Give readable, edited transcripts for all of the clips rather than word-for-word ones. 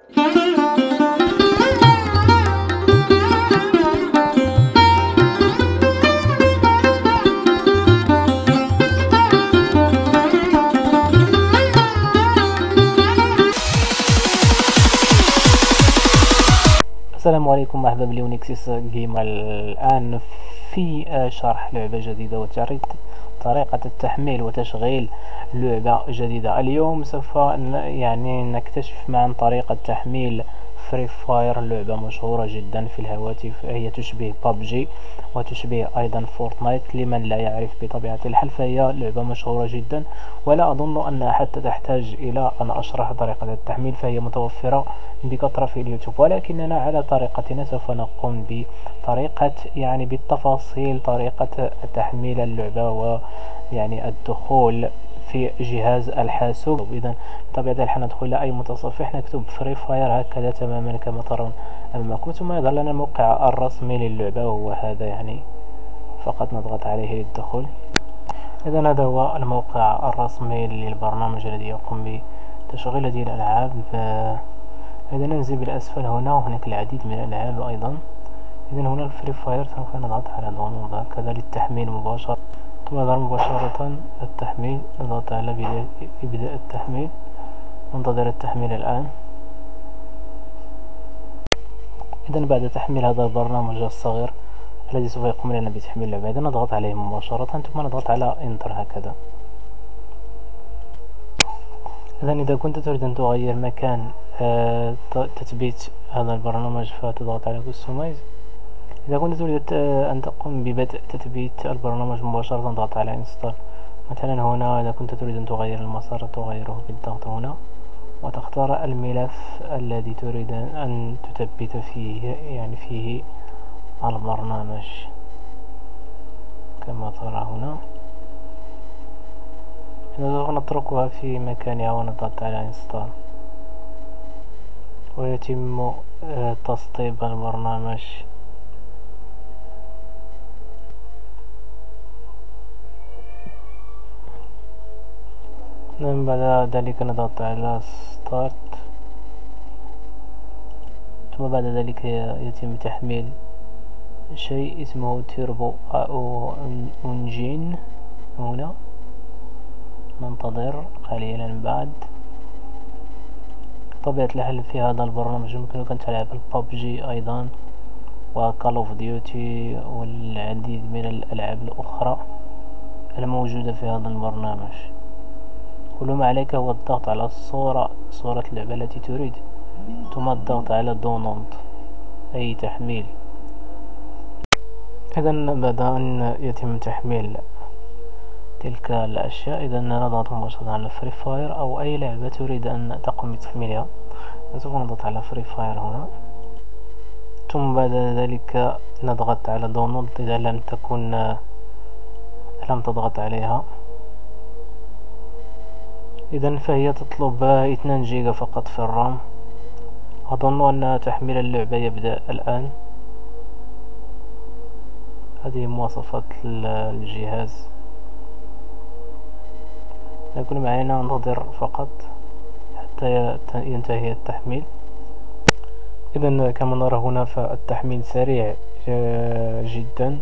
السلام عليكم، مرحبا بليونكسيس جيمر. الآن في شرح لعبة جديدة وتعريض طريقة التحميل وتشغيل لعبة جديدة. اليوم سوف نكتشف معا طريقة تحميل فري فاير، لعبة مشهورة جدا في الهواتف. هي تشبه بابجي وتشبه أيضا فورتنايت. لمن لا يعرف بطبيعة الحال فهي لعبة مشهورة جدا، ولا أظن أنها حتى تحتاج إلى أن أشرح طريقة التحميل، فهي متوفرة بكثرة في اليوتيوب. ولكننا على طريقتنا سوف نقوم بطريقة بالتفاصيل طريقة تحميل اللعبة الدخول في جهاز الحاسوب. إذا بطبيعة الحال ندخل إلى أي متصفح، نكتب فري فاير هكذا تماما كما ترون أمامكم، ثم يظهر لنا الموقع الرسمي للعبة، وهو هذا. فقط نضغط عليه للدخول. إذا هذا هو الموقع الرسمي للبرنامج الذي يقوم بتشغيل هذه الألعاب. إذا ننزل بالأسفل هنا، وهناك العديد من الألعاب أيضا. إذا هنا الفري فاير، سوف نضغط على داونلود هكذا للتحميل مباشرة. ثم يظهر مباشرة التحميل، نضغط على إبداء التحميل، ننتظر التحميل الآن. إذا بعد تحميل هذا البرنامج الصغير الذي سوف يقوم لنا بتحميل اللعبة، إذا نضغط عليه مباشرة ثم نضغط على انتر هكذا. إذا كنت تريد أن تغير مكان تثبيت هذا البرنامج فتضغط على كستمايز. إذا كنت تريد أن تقوم ببدء تثبيت البرنامج مباشرة تضغط على انستال. مثلا هنا إذا كنت تريد أن تغير المسار تغيره بالضغط هنا، وتختار الملف الذي تريد أن تثبت فيه فيه البرنامج كما ترى هنا. سوف نتركها في مكانها ونضغط على انستال، ويتم تسطيب البرنامج. بعد ذلك نضغط على ستارت، ثم بعد ذلك يتم تحميل شيء اسمه تيربو أو انجين. هنا ننتظر قليلا. بعد طبيعة الحال في هذا البرنامج يمكنك أن تلعب البابجي أيضا وكال اوف ديوتي والعديد من الألعاب الأخرى الموجودة في هذا البرنامج. كل ما عليك هو الضغط على صورة اللعبة التي تريد، ثم الضغط على داونلود أي تحميل. إذا بعد أن يتم تحميل تلك الأشياء، إذا نضغط مباشرة على فري فاير أو أي لعبة تريد أن تقوم بتحميلها. سوف نضغط على فري فاير هنا، ثم بعد ذلك نضغط على داونلود إذا لم تضغط عليها. إذا فهي تطلب 2 جيجا فقط في الرام. أظن أن تحميل اللعبة يبدأ الآن. هذه مواصفات الجهاز. نكون معنا ننتظر فقط حتى ينتهي التحميل. إذا كما نرى هنا فالتحميل سريع جدا،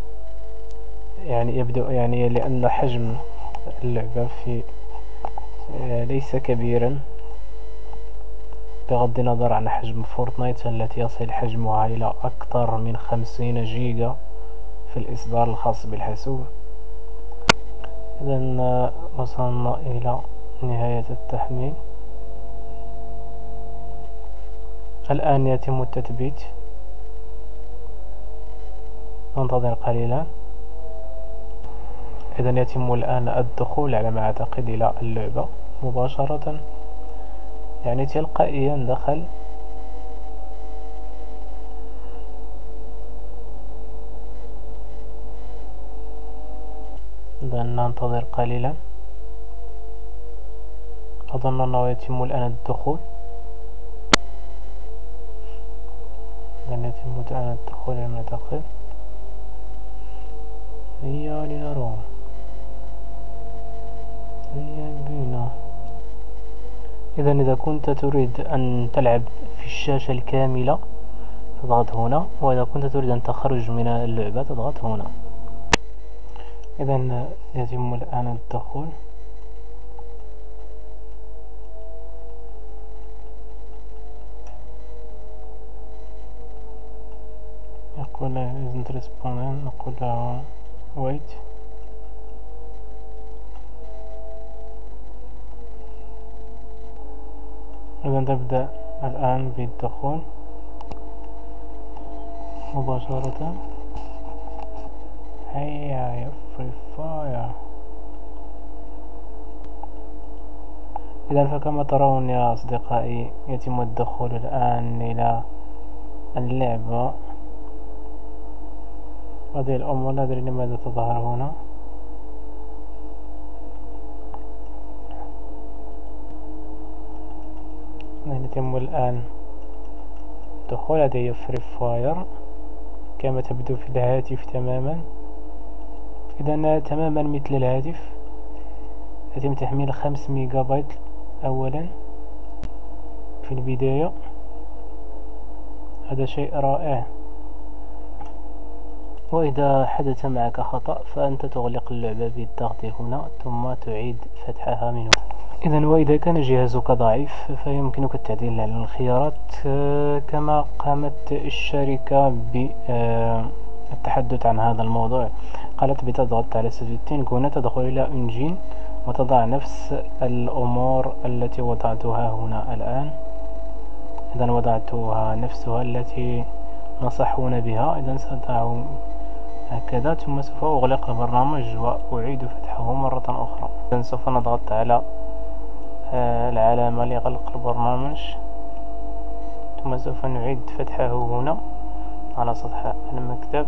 يبدأ لأن حجم اللعبة ليس كبيرا بغض النظر عن حجم فورتنايت التي يصل حجمها إلى أكثر من 50 جيجا في الإصدار الخاص بالحاسوب. إذا وصلنا إلى نهاية التحميل. الآن يتم التثبيت، ننتظر قليلا. إذا يتم الآن الدخول على ما أعتقد إلى اللعبة مباشرة، تلقائيا دخل. إذا ننتظر قليلا. أظن أنه يتم الآن الدخول. إذا يتم الآن الدخول على ما أعتقد. هيا لنرى، هيا بنا. إذا كنت تريد أن تلعب في الشاشة الكاملة تضغط هنا، وإذا كنت تريد أن تخرج من اللعبة تضغط هنا. إذا يتم الآن الدخول. يقول isn't responding، نقول له wait. إذا تبدأ الآن بالدخول مباشرة. هيا يا فري فاير. إذا فكما ترون يا أصدقائي يتم الدخول الآن إلى اللعبة. هذه الأمور لا أدري لماذا تظهر هنا. يتم الآن الدخول. هذه هي فري فاير كما تبدو في الهاتف تماما. إذا تماما مثل الهاتف. يتم تحميل 5 ميجا بايت أولا في البداية. هذا شيء رائع. وإذا حدث معك خطأ فأنت تغلق اللعبة بالضغط هنا ثم تعيد فتحها منه. إذا وإذا كان جهازك ضعيف فيمكنك التعديل على الخيارات كما قامت الشركة بالتحدث عن هذا الموضوع. قالت بتضغط على setting هنا تدخل إلى انجين وتضع نفس الأمور التي وضعتها هنا الآن. إذا وضعتها نفسها التي نصحون بها. إذا سأضع هكذا ثم سوف أغلق البرنامج وأعيد فتحه مرة أخرى. إذا سوف نضغط على العلامة لغلق البرنامج ثم سوف نعيد فتحه هنا على سطح المكتب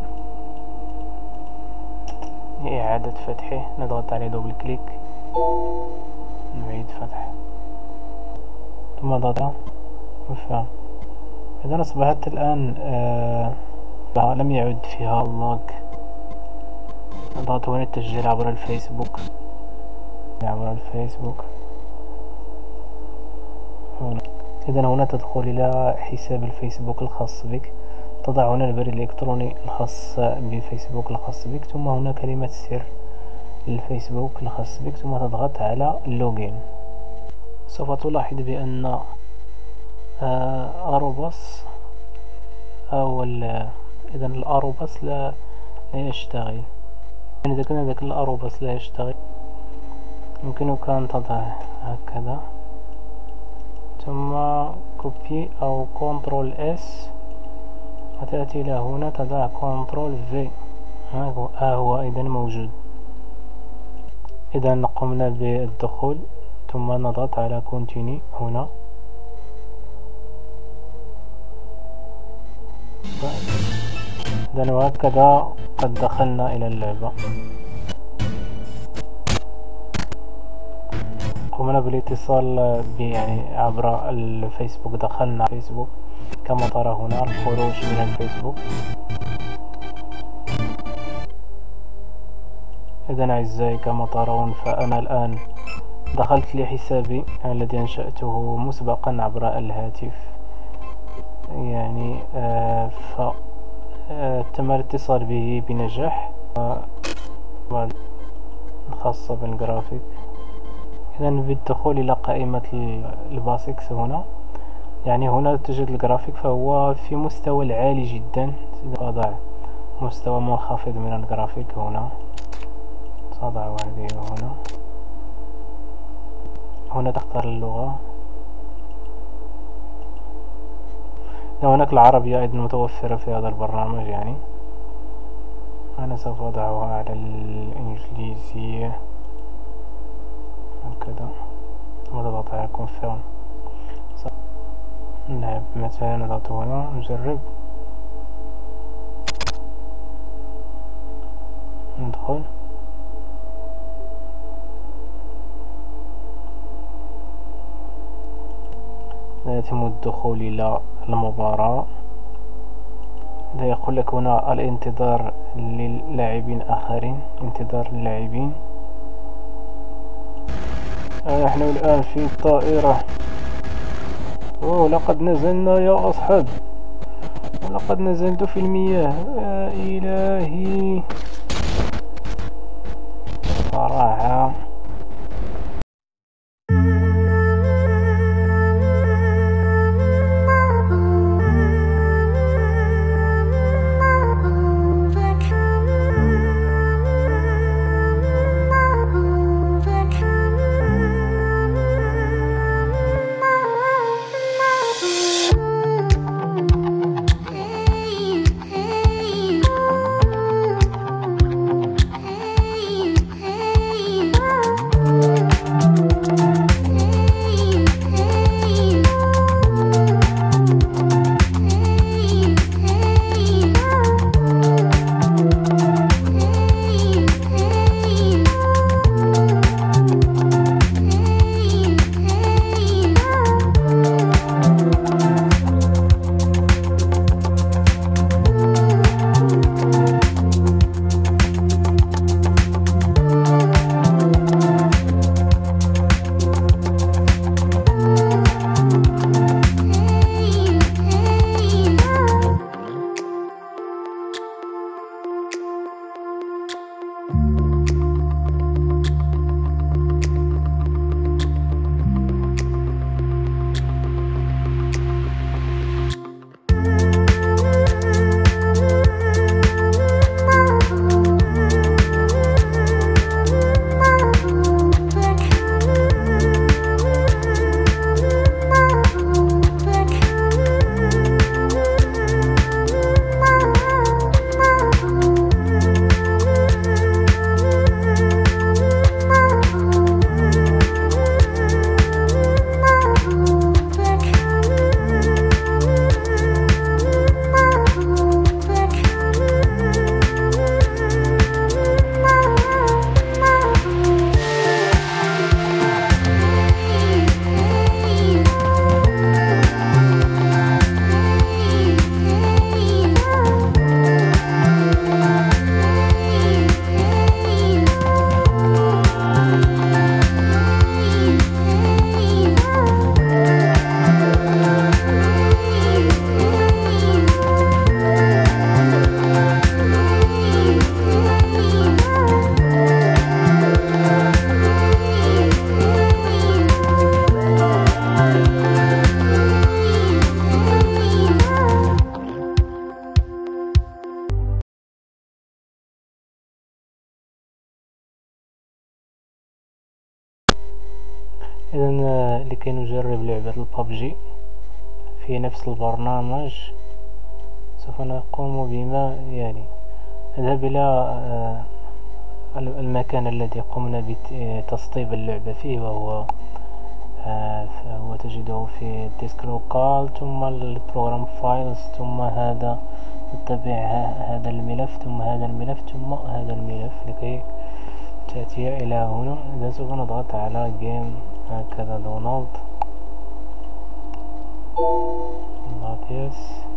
لإعادة فتحه. نضغط عليه دبل كليك نعيد فتحه ثم نضغط وفهم. إذا أصبحت الآن لم يعد فيها اللوج. نضغط هنا التسجيل عبر الفيسبوك. إذا هنا تدخل إلى حساب الفيسبوك الخاص بك. تضع هنا البريد الإلكتروني الخاص بفيسبوك الخاص بك ثم هنا كلمة السر للفيسبوك الخاص بك ثم تضغط على اللوجين. سوف تلاحظ بأن أروباس أو إذا الأروباس لا يشتغل. إذا كان ذاك الأروباس لا يشتغل يمكنك أن تضع هكذا ثم كوبي أو كنترول اس وتأتي إلى هنا تضع كنترول في. هو إذا موجود. إذا قمنا بالدخول ثم نضغط على كونتيني هنا. إذا وهكذا قد دخلنا إلى اللعبة. قمنا بالاتصال يعني عبر الفيسبوك. دخلنا فيسبوك كما ترى هنا الخروج من الفيسبوك. إذا أعزائي كما ترون فأنا الآن دخلت لحسابي الذي أنشأته مسبقا عبر الهاتف يعني تم الاتصال به بنجاح الخاصة بالجرافيك. إذا بالدخول إلى قائمة الباسكس هنا يعني هنا توجد الجرافيك فهو في مستوى العالي جدا. سأضع مستوى منخفض من الجرافيك هنا. سأضع هذه هنا تختار اللغة. هناك العربية أيضا متوفرة في هذا البرنامج يعني. أنا سوف أضعها على الإنجليزية هكذا وضغط على confirm. نلعب مثلا نضغط هنا نجرب ندخل. يتم الدخول إلى المباراة. لا يقول لك هنا الانتظار للاعبين آخرين. انتظار اللاعبين. نحن الآن في الطائرة أوه لقد نزلنا يا أصحاب، ولقد نزلت في المياه. يا إلهي صراحة. إذا لكي نجرب لعبة الببجي في نفس البرنامج سوف نقوم بما يلي: نذهب إلى المكان الذي قمنا بتسطيب اللعبة فيه، وهو تجده في ديسك لوكال، ثم البروجرام فايلز، ثم هذا نتبع هذا الملف، ثم هذا الملف، ثم هذا الملف لكي تأتي إلى هنا. إذا سوف نضغط على جيم هكذا دونالد ماتياس.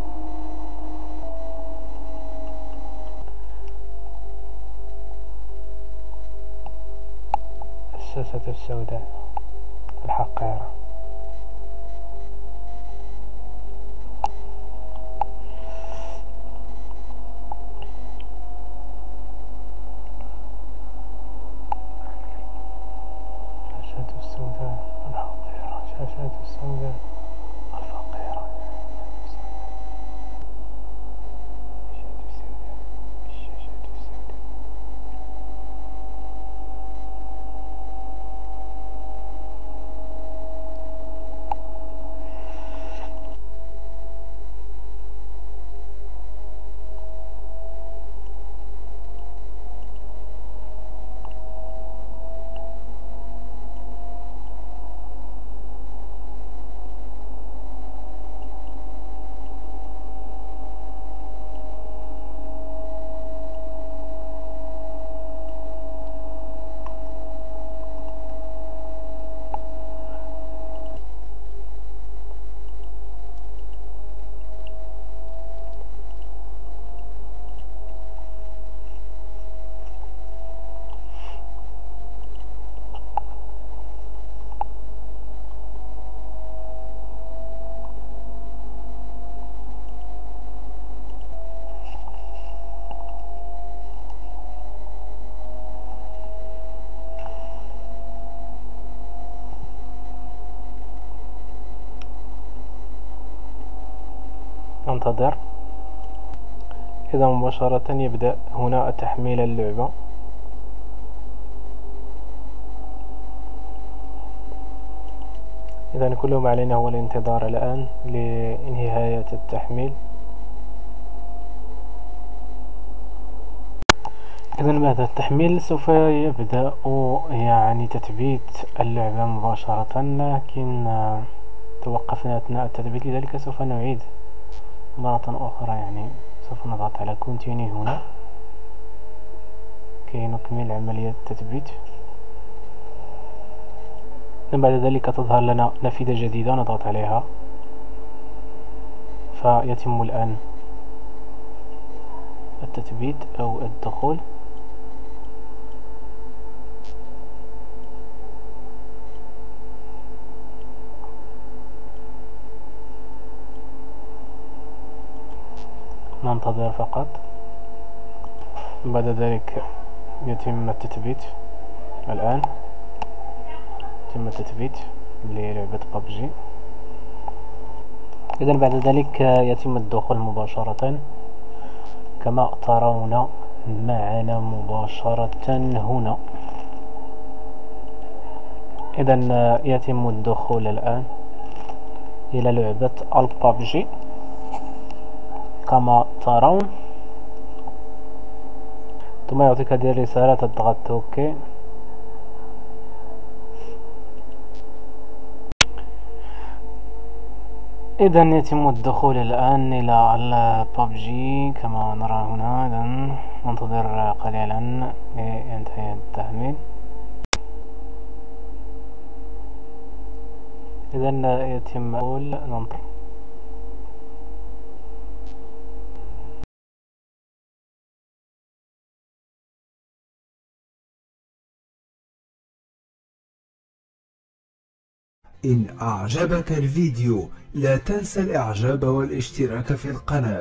الشاشة السوداء الحقيرة. الشاشة السوداء الحقيرة، الشاشة السوداء الفقيرة. ننتظر. إذا مباشرة يبدأ هنا تحميل اللعبة. إذا كل ما علينا هو الانتظار الآن لنهاية التحميل. إذا بعد التحميل سوف يبدأ يعني تثبيت اللعبة مباشرة، لكن توقفنا أثناء التثبيت، لذلك سوف نعيد مرة أخرى. يعني سوف نضغط على كونتيني هنا كي نكمل عملية التثبيت. بعد ذلك تظهر لنا نافذة جديدة نضغط عليها، فيتم الآن التثبيت أو الدخول. ننتظر فقط. بعد ذلك يتم التثبيت. الآن يتم التثبيت للعبة ببجي. إذن بعد ذلك يتم الدخول مباشرة كما ترون معنا مباشرة هنا. إذن يتم الدخول الآن إلى لعبة الببجي كما ترون، ثم يعطيك هذه الرسالة تضغط اوكي. إذا يتم الدخول الآن إلى الببجي كما نرى هنا. إذن ننتظر قليلا لينتهي التحميل. إذن يتم ننتظر. إن أعجبك الفيديو لا تنسى الإعجاب والاشتراك في القناة.